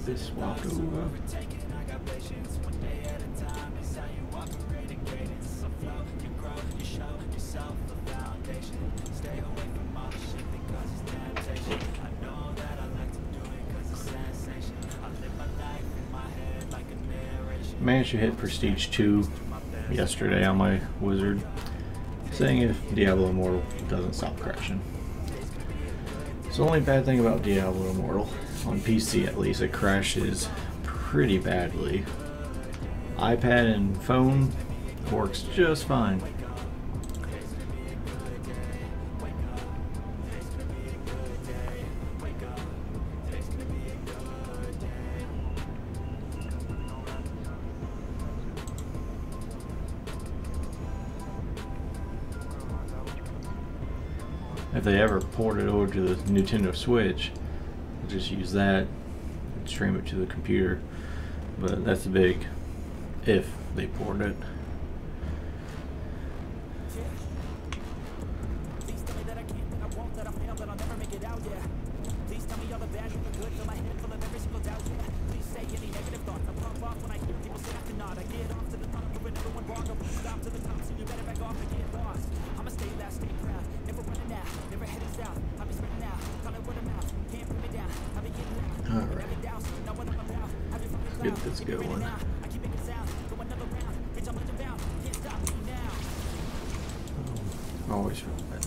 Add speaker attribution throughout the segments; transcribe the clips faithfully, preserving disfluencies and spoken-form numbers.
Speaker 1: This walk over. Managed to hit Prestige two yesterday on my Wizard, saying if Diablo Immortal doesn't stop crashing. So the only bad thing about Diablo Immortal, on P C at least, it crashes pretty badly. iPad and phone works just fine. If they ever port it over to the Nintendo Switch, I'll just use that and stream it to the computer. But that's a big if they port it. Get this going. Oh, always felt that.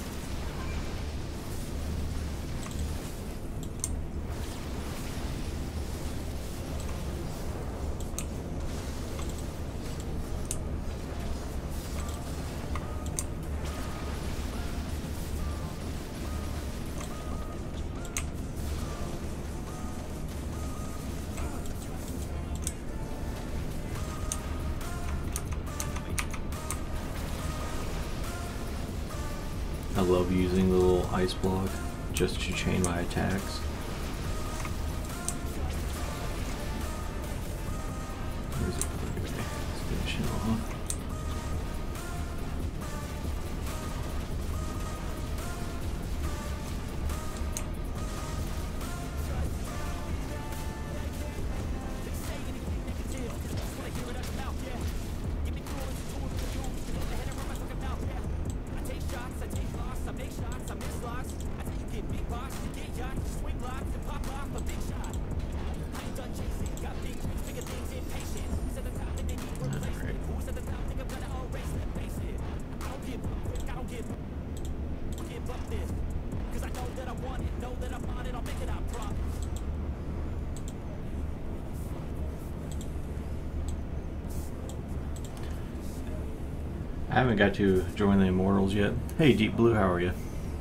Speaker 1: I love using the little ice block just to chain my attacks. Where's it? Okay, let's finish it off. I haven't got to join the Immortals yet. Hey Deep Blue, how are you?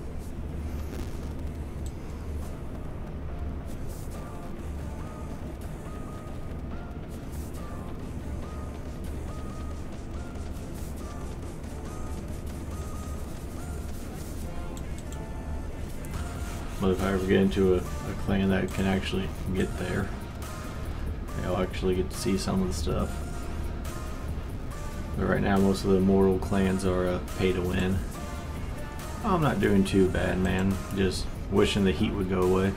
Speaker 1: But if I ever get into a, a clan that can actually get there, I'll actually get to see some of the stuff. But right now, most of the Immortal clans are uh, pay to win. I'm not doing too bad, man. Just wishing the heat would go away.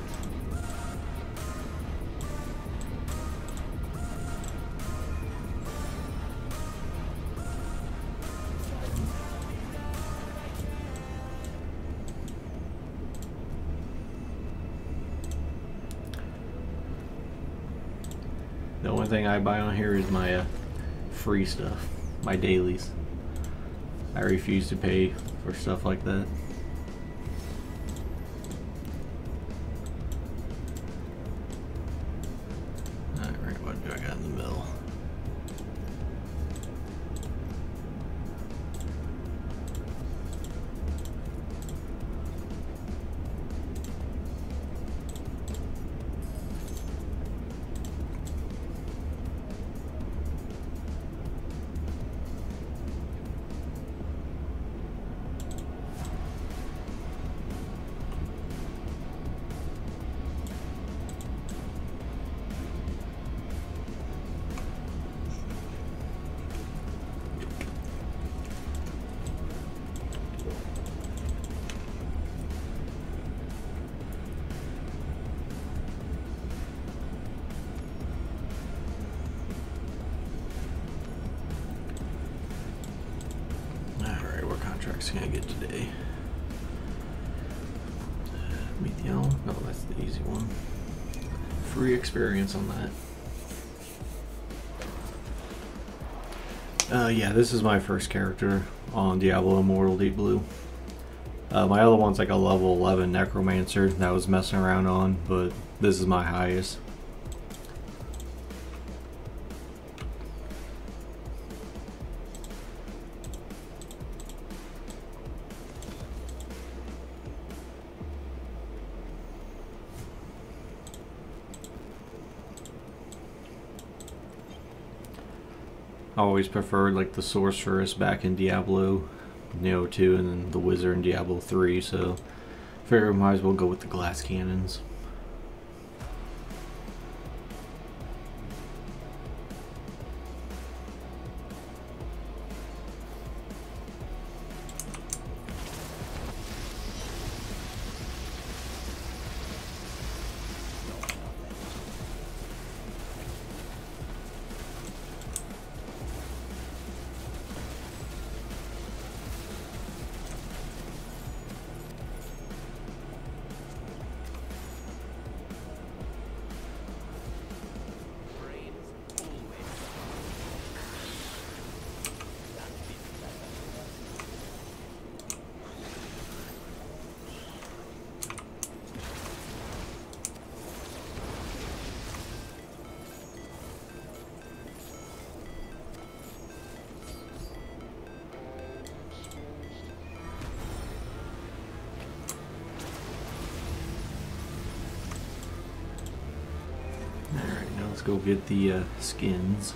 Speaker 1: The only thing I buy on here is my uh, free stuff. My dailies. I refuse to pay for stuff like that. Alright, what do I got in the middle? can I get today? Meet the Elm? No, that's the easy one. Free experience on that. Uh, yeah, this is my first character on Diablo Immortal Deep Blue. Uh, my other one's like a level eleven Necromancer that I was messing around on, but this is my highest. I always preferred like the Sorceress back in Diablo Neo two and then the Wizard in Diablo three, so I figured we might as well go with the glass cannons. Let's go get the uh, skins.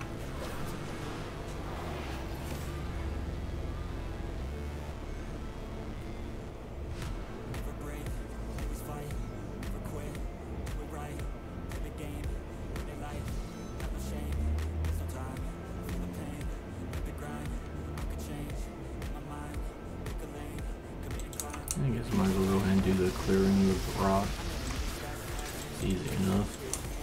Speaker 1: I guess I might as well go ahead and do the clearing of rock. Easy enough.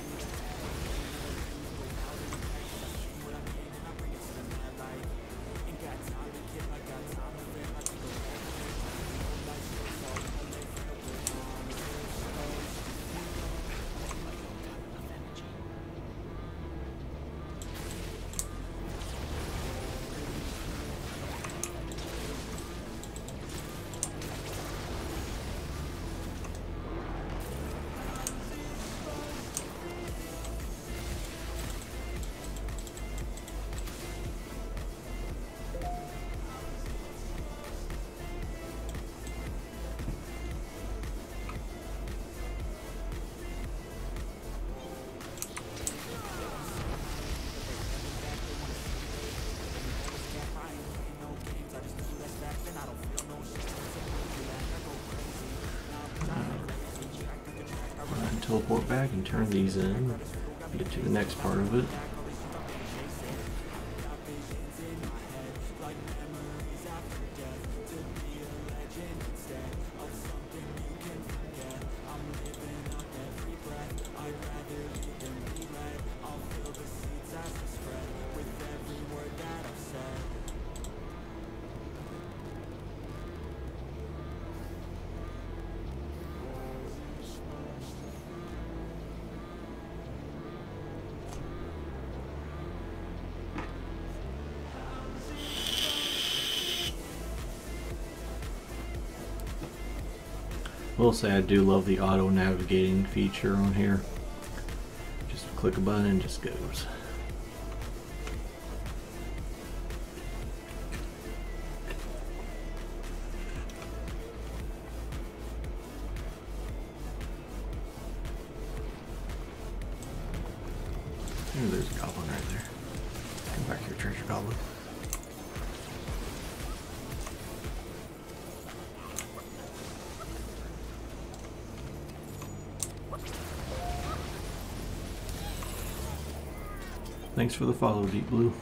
Speaker 1: Teleport back and turn these in, get to the next part of it. Will say I do love the auto navigating feature on here. Just click a button and it just goes. Ooh, there's a goblin right there. Come back here, treasure goblin. Thanks for the follow, Deep Blue.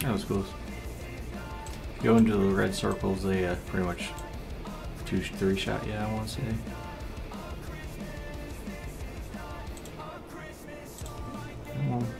Speaker 1: That was close. Go into the red circles, they uh, pretty much two, three shot, yeah, I want to say. Come on.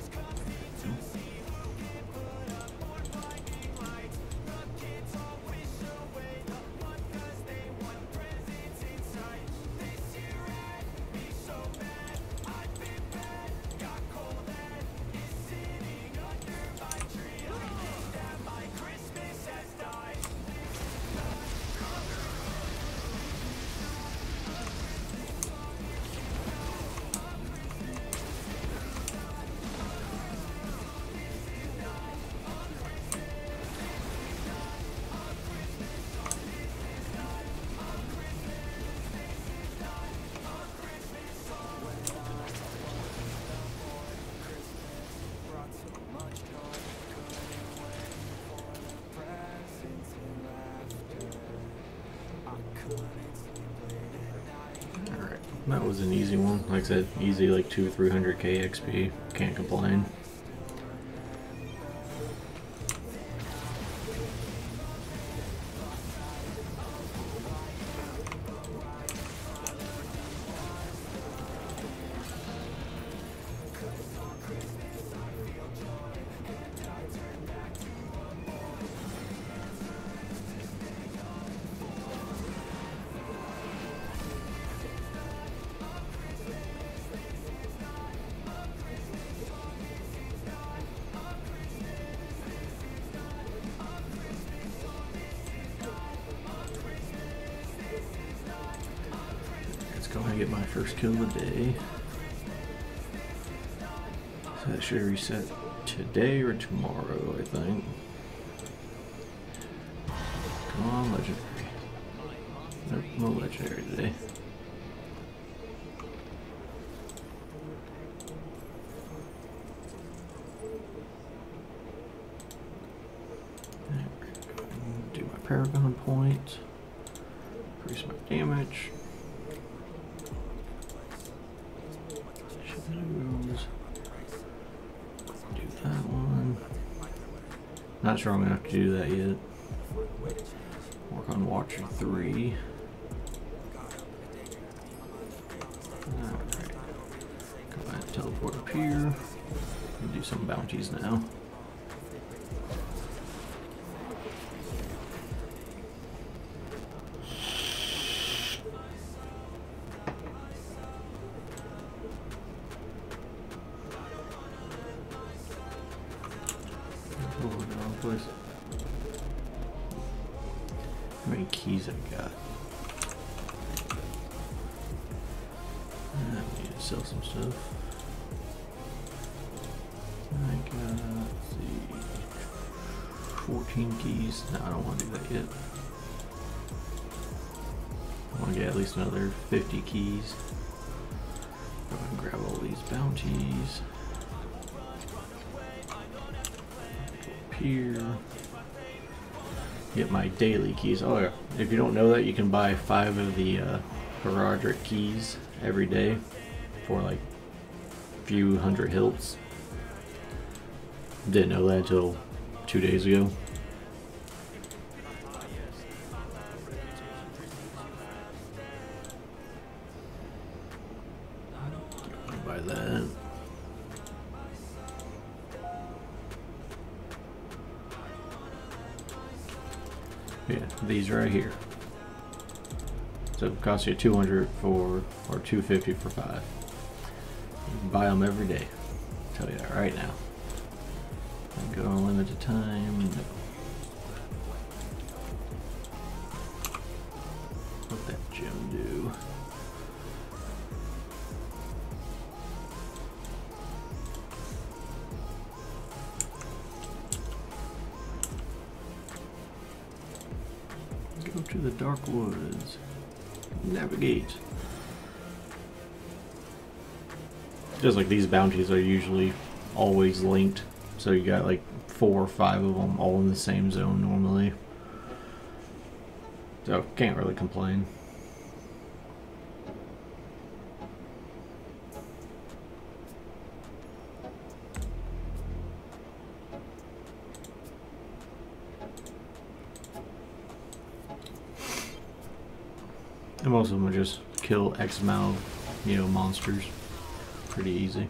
Speaker 1: That was an easy one. Like I said, easy like two, three hundred K X P. Can't complain. Go and get my first kill of the day. So that should reset today or tomorrow, I think. Come on, legendary. Nope, no legendary today. Do my Paragon point. Increase my damage. Do that one. Not sure I'm gonna have to do that yet. Work on Watcher three. Alright. Go ahead and teleport up here. And do some bounties now. Place. How many keys I've got? I need to sell some stuff. I got, let's see, fourteen keys. No, I don't want to do that yet. I want to get at least another fifty keys. Go ahead and grab all these bounties. Here, get my daily keys. Oh yeah, if you don't know that, you can buy five of the uh, Horadric keys every day for like a few hundred hilts. Didn't know that until two days ago. Buy that. Yeah, these right here. So it costs you two hundred for, or two fifty for five. You can buy them every day. I'll tell you that right now. And go on limited time. No. What that gem do? Go to the Dark Woods. Navigate. Just like these bounties are usually always linked, so you got like four or five of them all in the same zone normally. So can't really complain. And most of them are just kill X amount of, you know, monsters. Pretty easy.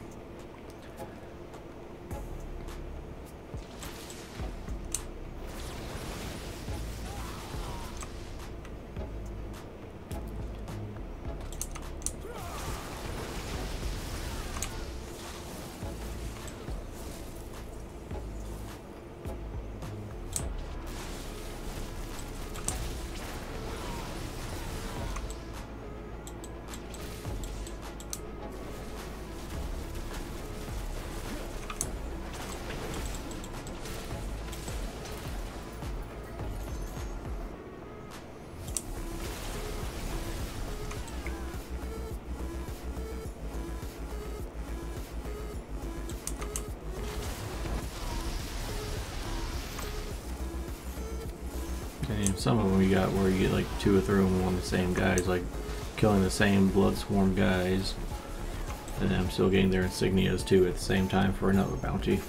Speaker 1: And some of them you got where you get like two or three of them on the same guys, like killing the same blood swarm guys, and I'm still getting their insignias too at the same time for another bounty.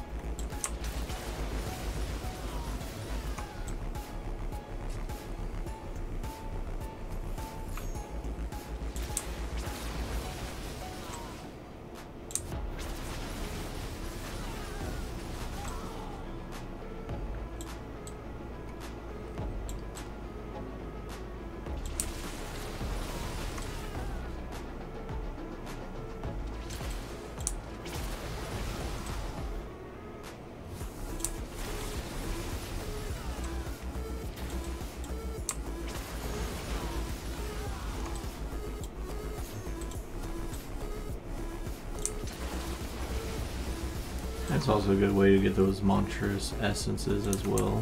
Speaker 1: That's also a good way to get those monstrous essences as well.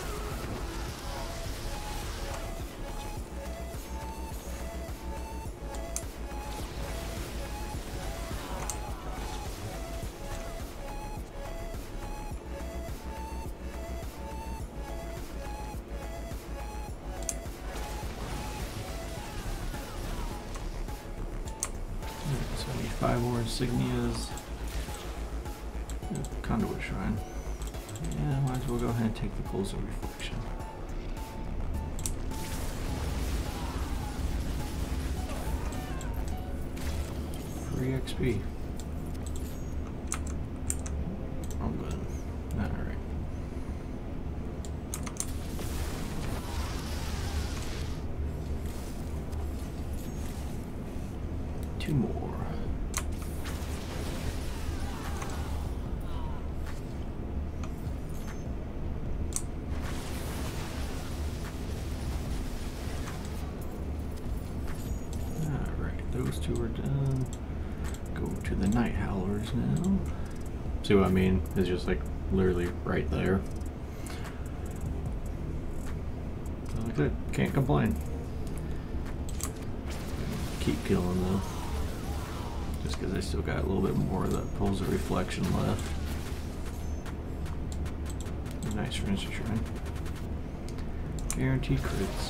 Speaker 1: So I need five more insignias. Conduit Shrine. Yeah, might as well go ahead and take the Pulse of Reflection. Free X P. I'm good. Alright. Two more. Those two are done. Go to the Night Howlers now. See what I mean? It's just like literally right there. So good. Can't complain. Keep killing though. Just because I still got a little bit more of that Pulse of Reflection left. Nice for instant shrine. Guaranteed crits.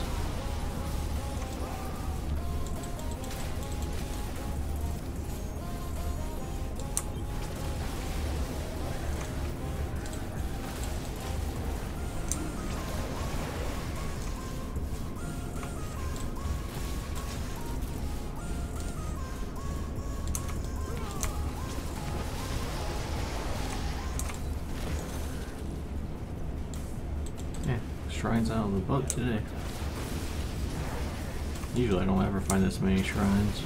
Speaker 1: Shrines out of the book today. Usually I don't ever find this many shrines.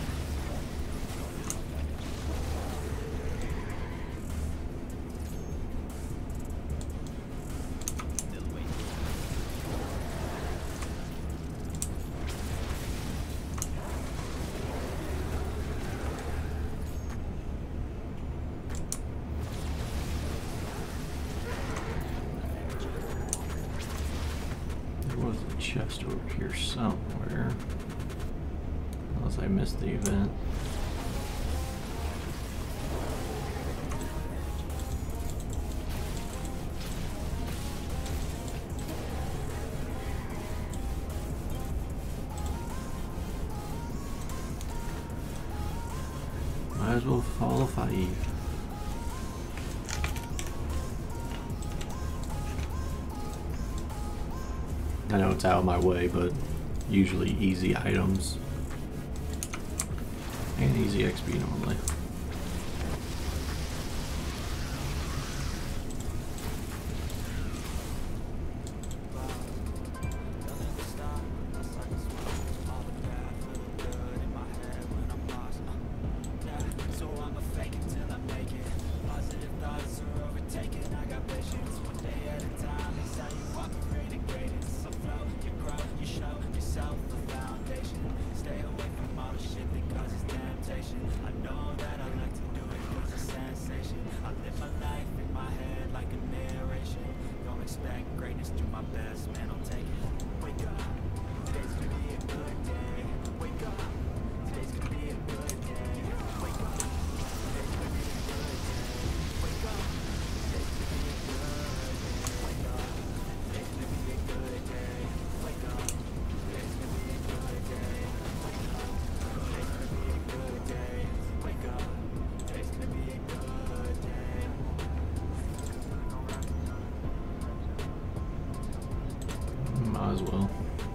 Speaker 1: Chest over here somewhere, unless I missed the event. Might as well follow five. I know it's out of my way, but usually easy items and easy X P normally. Might as well.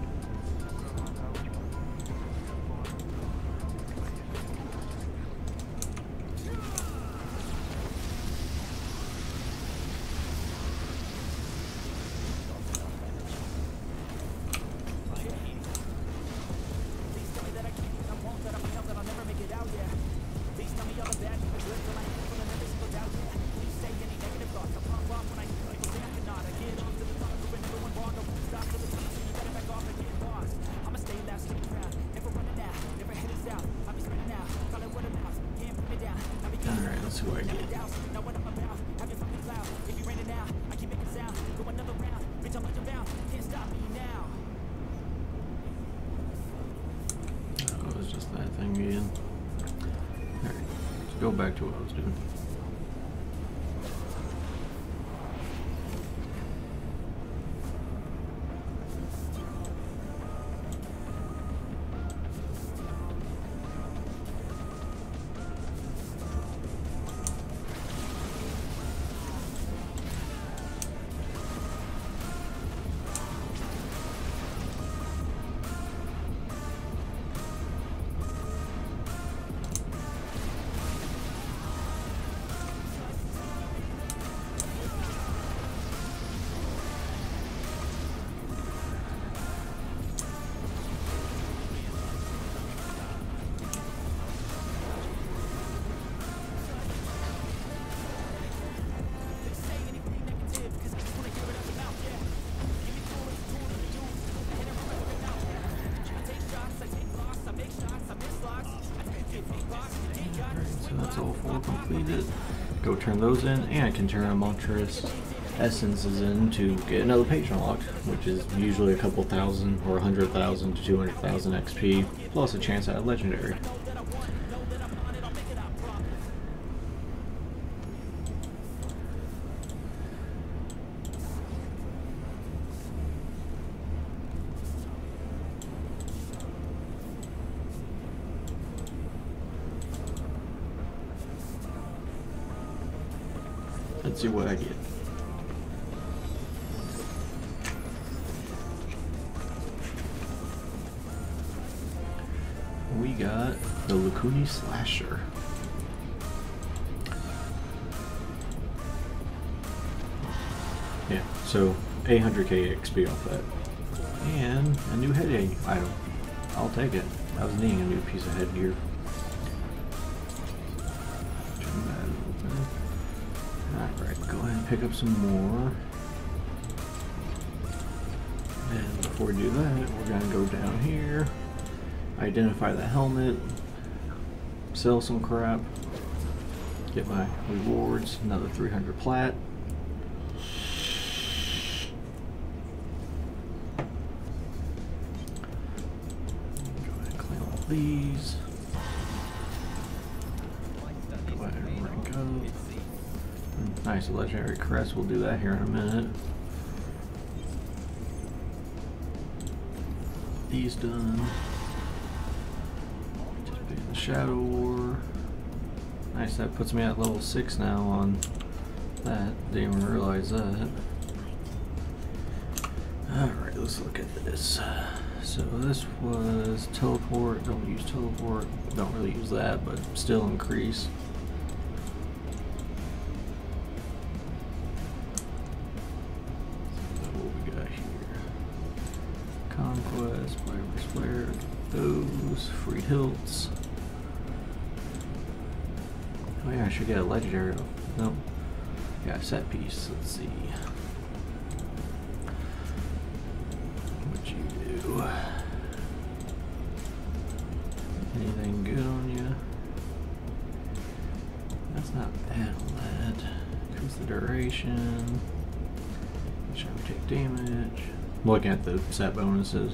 Speaker 1: Alright, let's see what I get. Oh, it was just that thing again. Alright, let's go back to what I was doing. So that's all four completed. Go turn those in, and I can turn Elmontrous Essences in to get another page unlocked, which is usually a couple thousand or a hundred thousand to two hundred thousand X P, plus a chance at a legendary. Let's see what I get. We got the Lukuni Slasher. Yeah, so eight hundred K X P off that. And a new headgear item. I'll take it. I was needing a new piece of headgear. Alright, go ahead and pick up some more. And before we do that, we're going to go down here, identify the helmet, sell some crap, get my rewards, another three hundred plat. Go ahead and clean all these. Go ahead and rank up. Nice, a legendary crest, we'll do that here in a minute. These done. The Shadow War. Nice, that puts me at level six now on that. Didn't even realize that. Alright, let's look at this. So this was teleport, don't use teleport, don't really use that, but still increase. So what we got here? Conquest, player versus player, those, free hilts. Oh yeah, I should get a legendary. No. Yeah, set piece, let's see. Anything good on you? That's not bad on that. Increase the duration. Make sure we take damage. I'm looking at the set bonuses.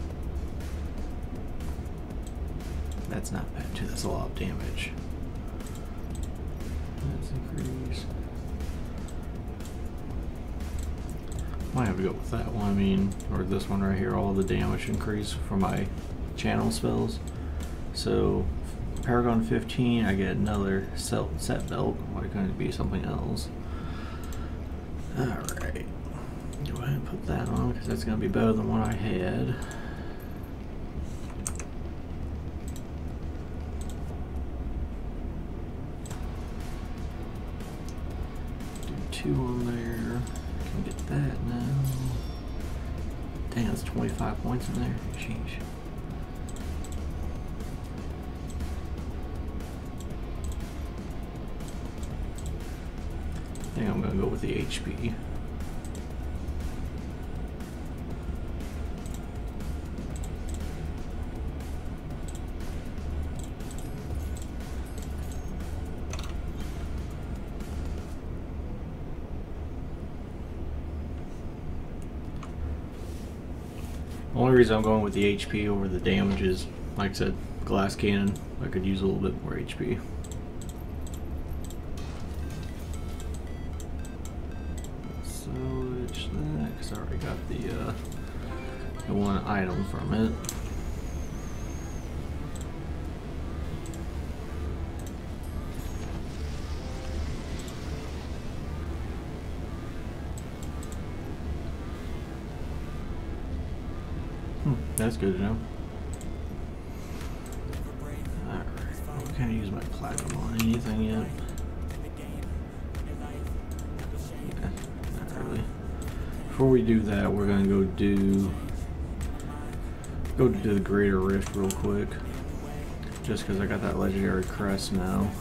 Speaker 1: That's not bad too. That's a lot of damage. Let's increase. Might have to go with that one. I mean, or this one right here. All the damage increase for my channel spells. So, Paragon fifteen, I get another set belt. Why couldn't it be something else? Alright. Go ahead and put that on because that's going to be better than what I had. Do two on there. Can get that now. Dang, that's twenty-five points in there. Sheesh. I think I'm gonna go with the H P. The only reason I'm going with the H P over the damage is, like I said, glass cannon. I could use a little bit more H P. I already got the, uh, the one item from it. Hmm, that's good to know. Alright, I can't use my platinum on anything yet. Before we do that, we're gonna go do go to the Greater Rift real quick, just because I got that legendary crest now.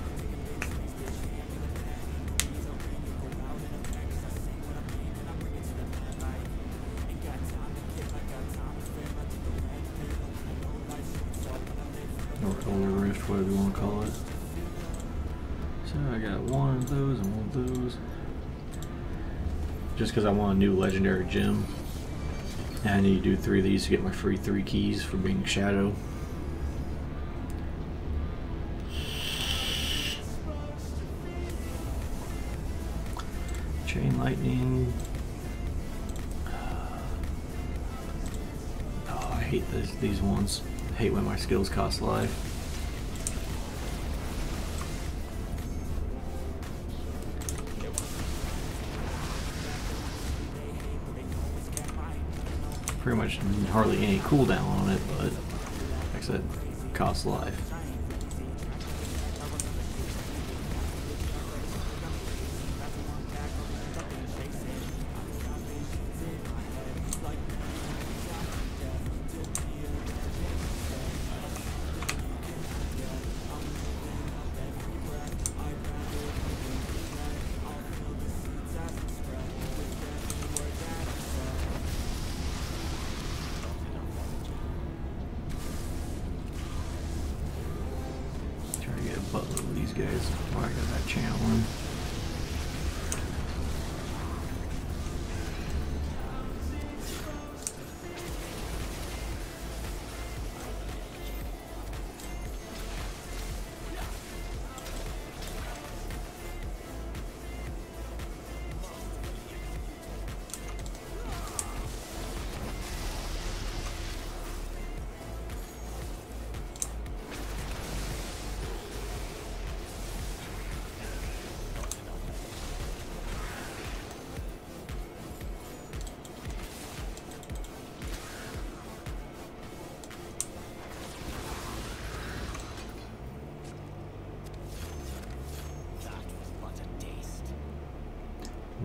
Speaker 1: Or Holy Rift, whatever you want to call it. So I got one of those and one of those. Just because I want a new legendary gem. And I need to do three of these to get my free three keys for being Shadow. Chain Lightning. Oh, I hate this, these ones. I hate when my skills cost life. Pretty much hardly any cooldown on it, but like I said, it costs life. Buttload of these guys. Oh, I got that channel one.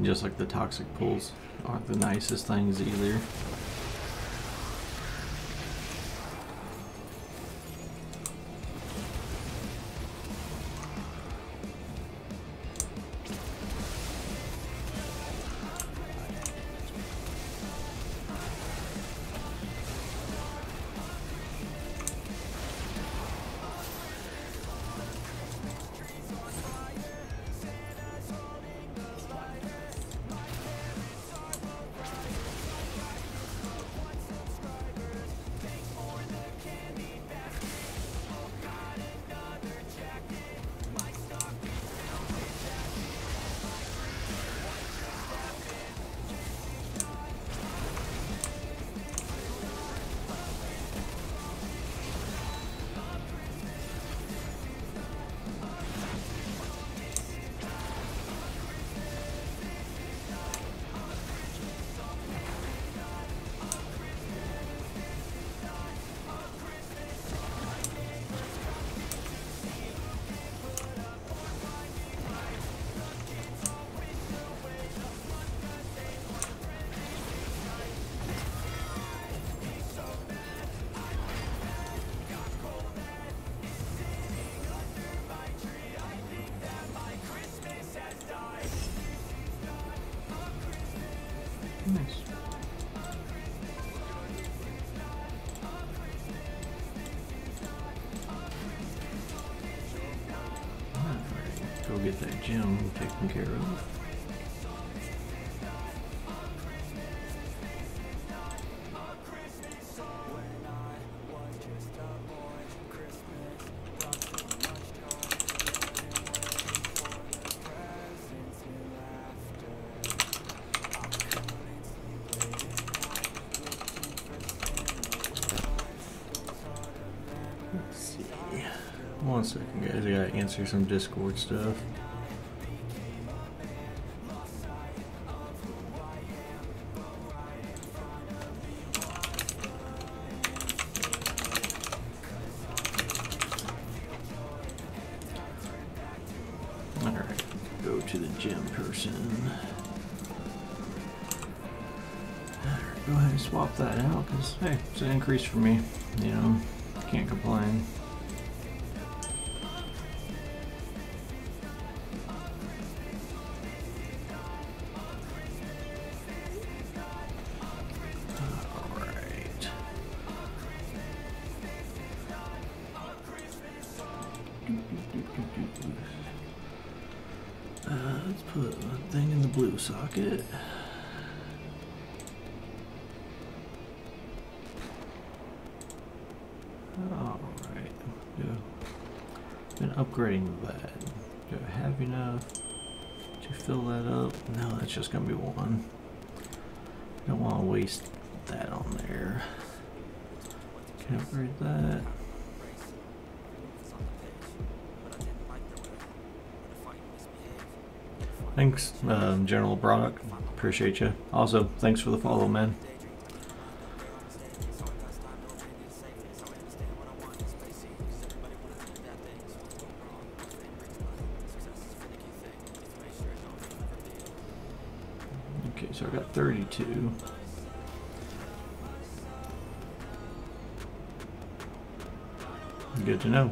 Speaker 1: just like the toxic pulls aren't the nicest things either. Nice. Alright, go get that gem taken care of. One second, guys. I gotta answer some Discord stuff. Alright, go to the gym person. Alright, go ahead and swap that out because, hey, it's an increase for me. You know, can't complain. Uh, let's put one thing in the blue socket. Alright. Been upgrading that. Do I have enough to fill that up? No, that's just gonna be one. Don't want to waste that on there. Can I upgrade that? Thanks, um, General Brock. Appreciate you. Also, thanks for the follow, man. Okay, so I got thirty-two. Good to know.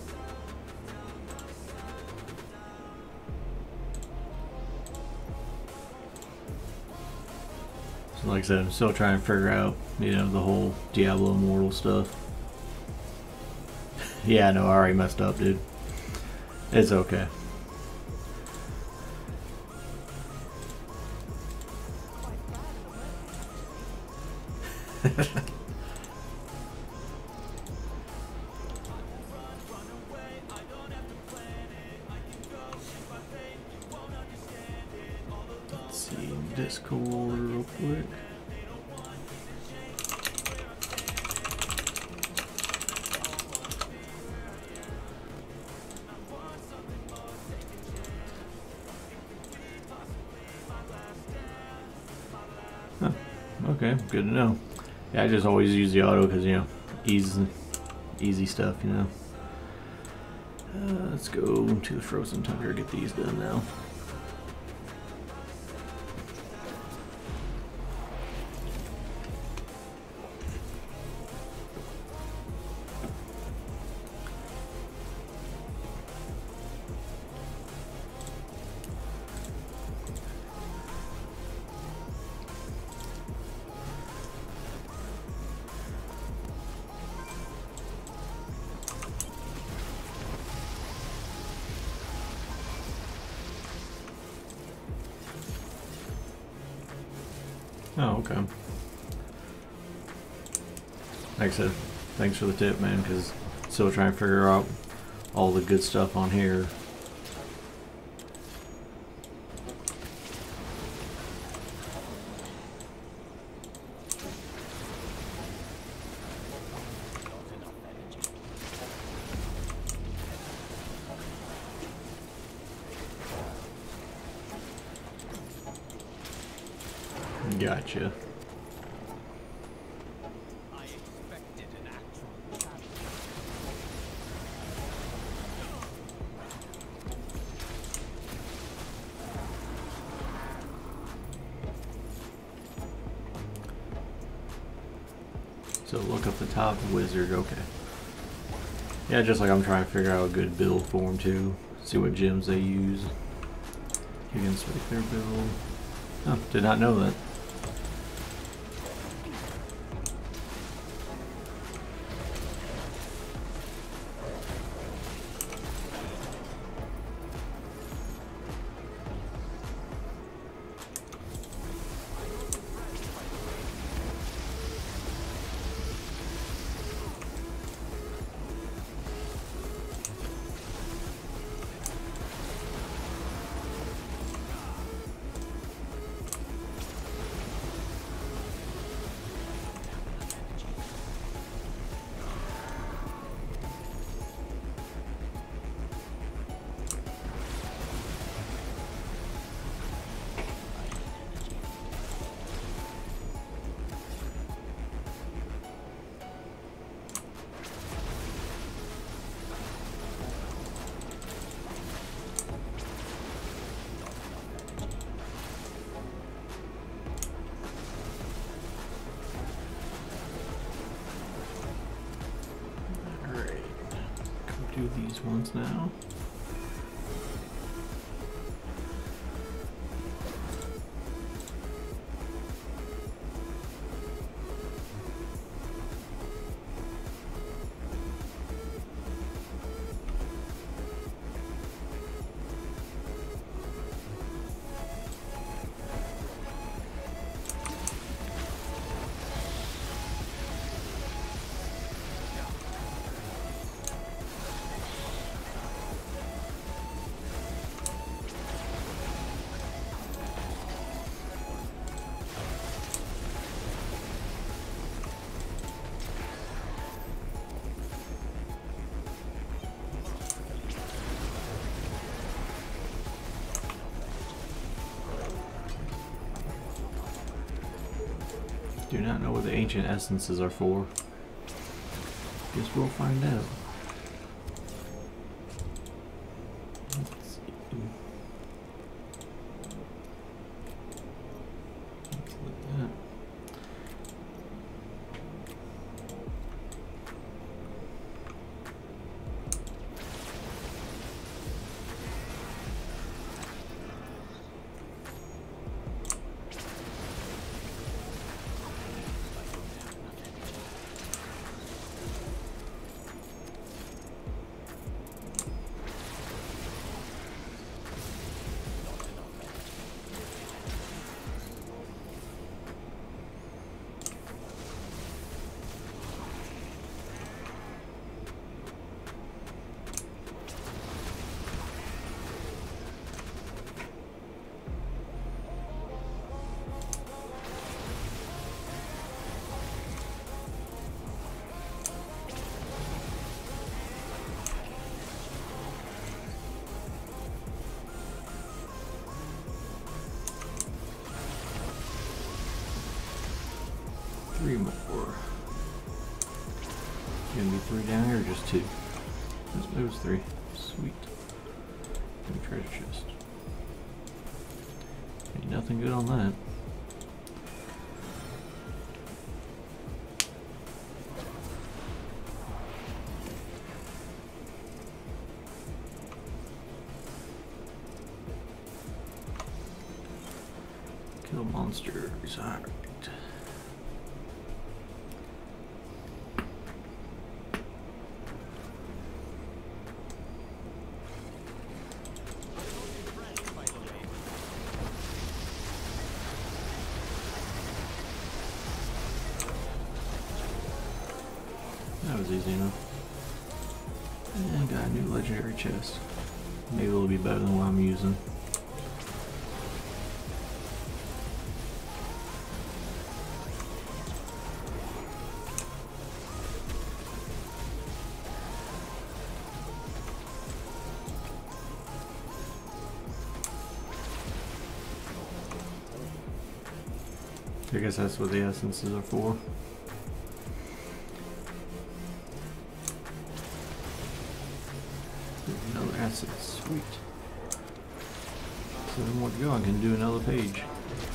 Speaker 1: Like I said, I'm still trying to figure out, you know, the whole Diablo Immortal stuff. Yeah, I know, I already messed up, dude. It's okay. Let's see, Discord real quick. Huh. Okay, good to know. Yeah, I just always use the auto because, you know, easy, easy stuff, you know. Uh, let's go to the Frozen Tundra, get these done now. Oh, okay. Like I said, thanks for the tip, man, because still trying to figure out all the good stuff on here. Gotcha.
Speaker 2: I expected an actual challenge.
Speaker 1: So look up the top wizard, okay. Yeah, just like I'm trying to figure out a good build for them too. See what gems they use. You can spec their build. Oh, did not know that. Do these ones now. Do not know what the ancient essences are for. Guess we'll find out. Let's see. Let's look at that. Three more. Gonna be three down here or just two? It was three. Sweet. New treasure chest. Ain't nothing good on that. Kill monsters. Alright. That was easy enough. And got a new legendary chest. Maybe it'll be better than what I'm using. I guess that's what the essences are for. Another asset, sweet. Seven more to go, I can do another page.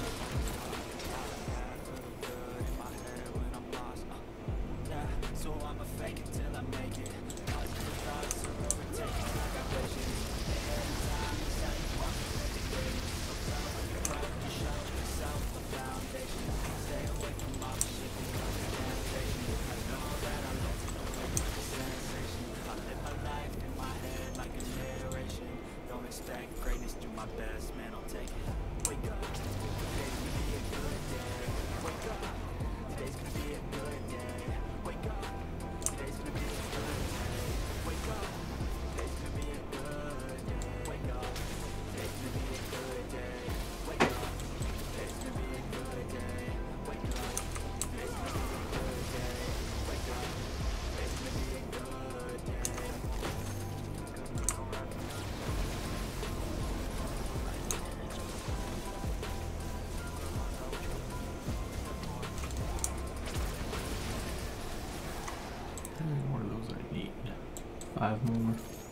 Speaker 1: What are those I need? Five more.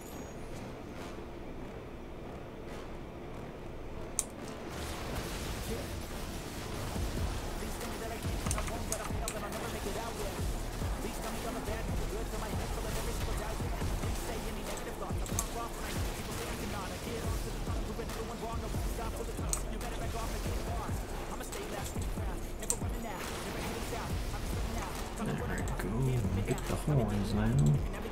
Speaker 1: Get the horns now.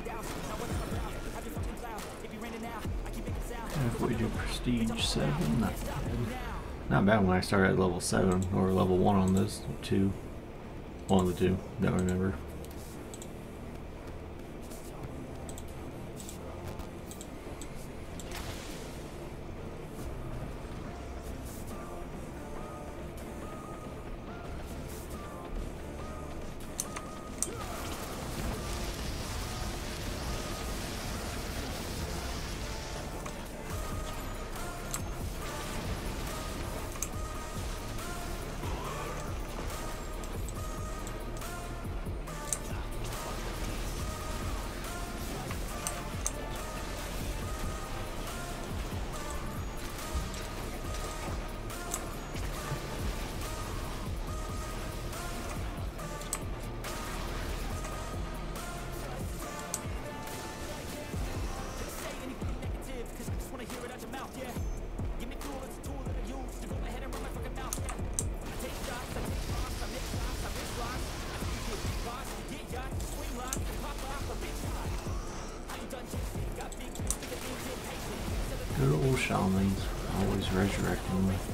Speaker 1: If we do prestige seven, not bad. Not bad when I started at level seven or level one on this two. One of the two, don't remember. Good old shamans, always resurrecting me.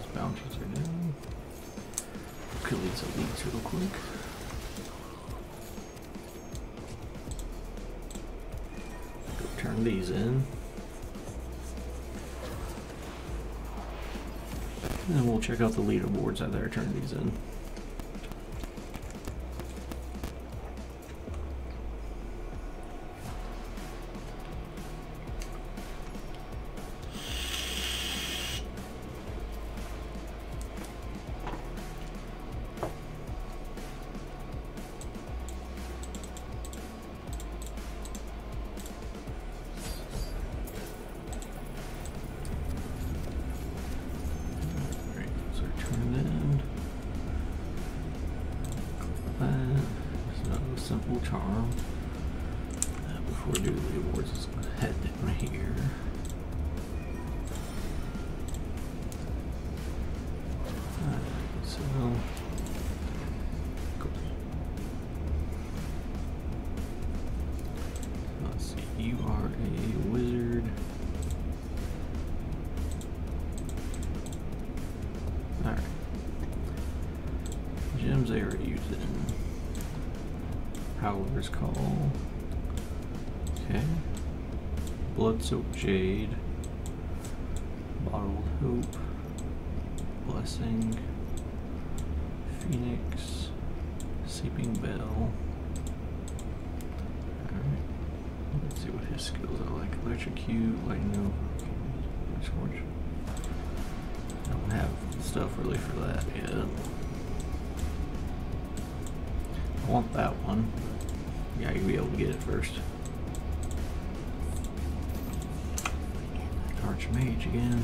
Speaker 1: Bounties are down. Kill these elites real quick. Go turn these in. And then we'll check out the leaderboards after I turn these in. Simple charm. Uh, before we do the awards, let's head down here. Alright, so cool. Let's see, you are a wizard. Alright. Gems they are using. Howler's Call. Okay. Blood-Soaked Jade. Bottled Hope. Blessing. Phoenix. Sleeping Bell. Alright. Let's see what his skills are like. Electrocute, Lightning, Scorch. I don't have stuff really for that yet. I want that one. Yeah, you'll be able to get it first. Archmage again.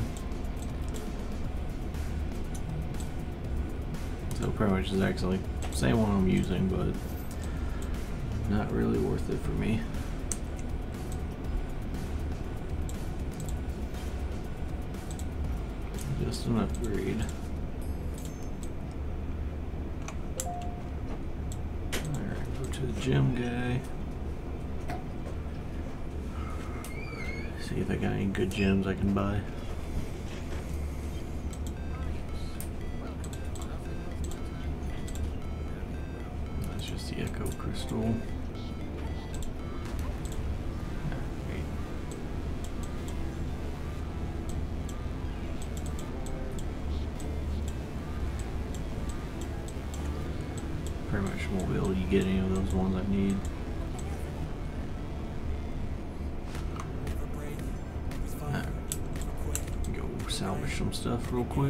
Speaker 1: So pretty much is actually the same one I'm using, but not really worth it for me. Just an upgrade. To the gym guy. See if I got any good gems I can buy. That's just the Echo Crystal. Pretty much won't be able to get any of those ones I need. Right. Go salvage some stuff real quick.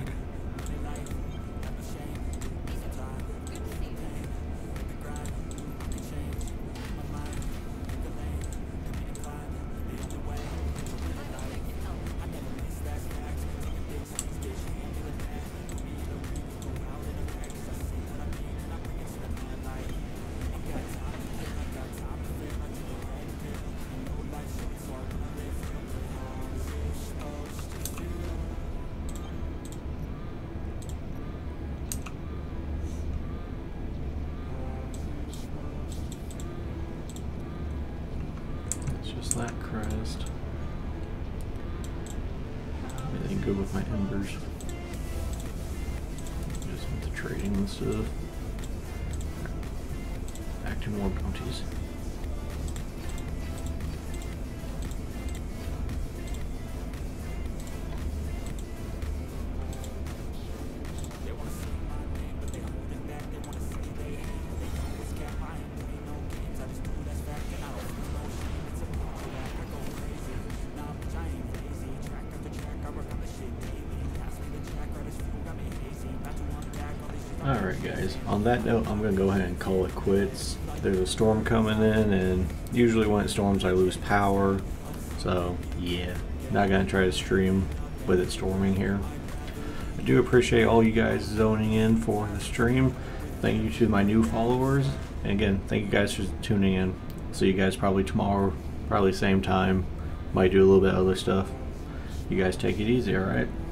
Speaker 1: Just that crest. Everything good with my embers. Just with the trading and stuff. Back to more bounties. Alright guys, on that note I'm going to go ahead and call it quits. There's a storm coming in, and usually when it storms I lose power, so yeah, not going to try to stream with it storming here. I do appreciate all you guys zoning in for the stream. Thank you to my new followers, and again, thank you guys for tuning in. See you guys probably tomorrow, probably same time, might do a little bit of other stuff. You guys take it easy, alright?